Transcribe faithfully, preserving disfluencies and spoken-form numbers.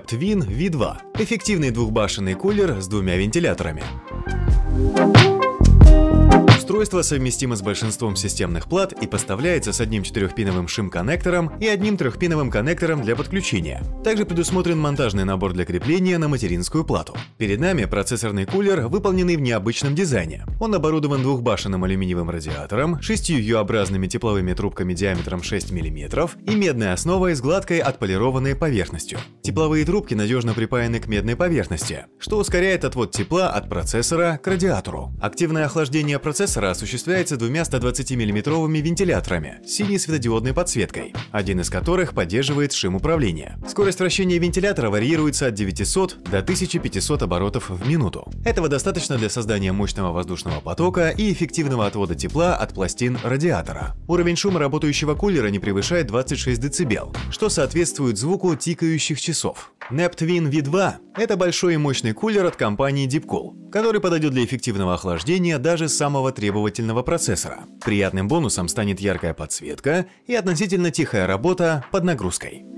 NEPTwin ви два – эффективный двухбашенный кулер с двумя вентиляторами. Устройство совместимо с большинством системных плат и поставляется с одним четырехпиновым шим-коннектором и одним трехпиновым коннектором для подключения. Также предусмотрен монтажный набор для крепления на материнскую плату. Перед нами процессорный кулер, выполненный в необычном дизайне. Он оборудован двухбашенным алюминиевым радиатором, шестью ю-образными тепловыми трубками диаметром шесть миллиметров и медной основой с гладкой отполированной поверхностью. Тепловые трубки надежно припаяны к медной поверхности, что ускоряет отвод тепла от процессора к радиатору. Активное охлаждение процессора осуществляется двумя стодвадцатимиллиметровыми вентиляторами с синей светодиодной подсветкой, один из которых поддерживает шим управления. Скорость вращения вентилятора варьируется от девятисот до тысячи пятисот оборотов в минуту. Этого достаточно для создания мощного воздушного потока и эффективного отвода тепла от пластин радиатора. Уровень шума работающего кулера не превышает двадцати шести децибел, что соответствует звуку тикающих часов. NEPTwin ви два – это большой и мощный кулер от компании Deepcool, который подойдет для эффективного охлаждения даже самого требовательного процессора. Приятным бонусом станет яркая подсветка и относительно тихая работа под нагрузкой.